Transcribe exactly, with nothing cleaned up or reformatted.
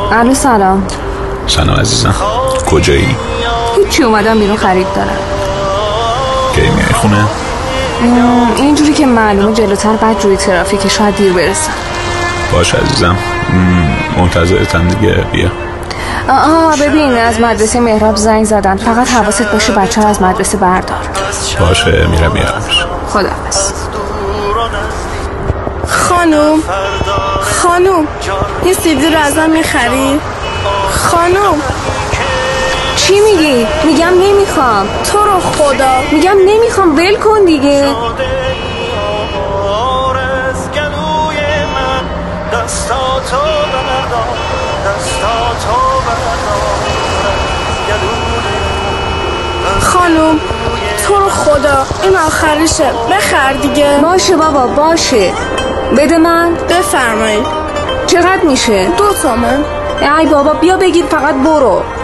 الو سلام. سلام عزیزم، کجایی؟ هیچی، اومدم بیرون خرید دارم. کی میای خونه؟ اینجوری که معلومه جلوتر بعد روی ترافیک شاید دیر برسم. باش عزیزم، منتظرتم دیگه، بیا. آها ببین، از مدرسه مهراب زنگ زدن، فقط حواست باشه بچه ها از مدرسه بردار. باشه میرم میارمش. خداحافظ. خانوم خانوم یه سیدی رو ازم میخری؟ خانوم چی میگی؟ میگم نمیخوام. تو رو خدا میگم نمیخوام، ول کن دیگه. خانوم تو رو خدا این آخریشه، بخر دیگه. باشه بابا باشه، بده من. بفرمایید. چقدر میشه؟ دو تومن. ای بابا بیا بگیر، فقط برو.